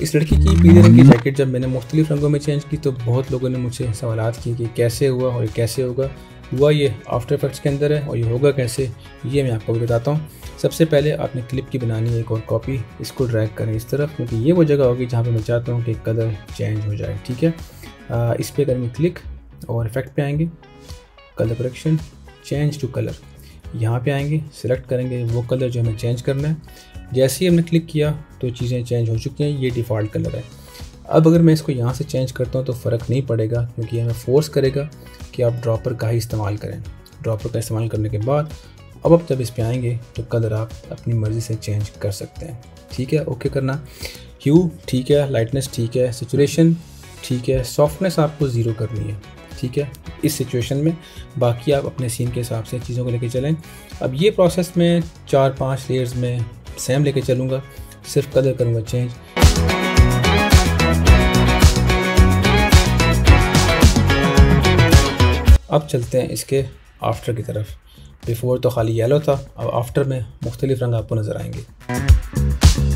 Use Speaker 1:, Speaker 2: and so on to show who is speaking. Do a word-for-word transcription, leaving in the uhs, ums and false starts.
Speaker 1: इस लड़की की पीले रंग की जैकेट जब मैंने मुख्तलिफ रंगों में चेंज की तो बहुत लोगों ने मुझसे सवालात किए कि कैसे हुआ और कैसे होगा। हुआ ये आफ्टर इफेक्ट्स के अंदर है और ये होगा कैसे, ये मैं आपको भी बताता हूँ। सबसे पहले आपने क्लिप की बनानी है एक और कॉपी, इसको ड्रैग करें इस तरफ, क्योंकि ये वो जगह होगी जहाँ पे मैं चाहता हूँ कि कलर चेंज हो जाए। ठीक है, आ, इस पर करेंगे क्लिक और इफेक्ट पे आएंगे, colour correction, change to colour, यहाँ पे आएंगे, सिलेक्ट करेंगे वो कलर जो हमें चेंज करना है। जैसे ही हमने क्लिक किया तो चीज़ें चेंज हो चुकी हैं, ये डिफ़ॉल्ट कलर है। अब अगर मैं इसको यहाँ से चेंज करता हूँ तो फ़र्क नहीं पड़ेगा, क्योंकि हमें फोर्स करेगा कि आप ड्रॉपर का ही इस्तेमाल करें। ड्रॉपर का इस्तेमाल करने के बाद अब आप जब इस पे आएंगे तो कलर आप अपनी मर्ज़ी से चेंज कर सकते हैं। ठीक है, ओके करना। ह्यू ठीक है, लाइटनेस ठीक है, सिचुएशन ठीक है, सॉफ्टनेस आपको ज़ीरो करनी है। ठीक है, इस सिचुएशन में, बाकी आप अपने सीन के हिसाब से चीज़ों को लेके चलें। अब ये प्रोसेस में चार पांच लेयर्स में सेम लेके चलूँगा, सिर्फ कलर करूँगा चेंज। अब चलते हैं इसके आफ्टर की तरफ। बिफोर तो खाली येलो था, अब आफ्टर में मुख्तलिफ रंग आपको नज़र आएंगे।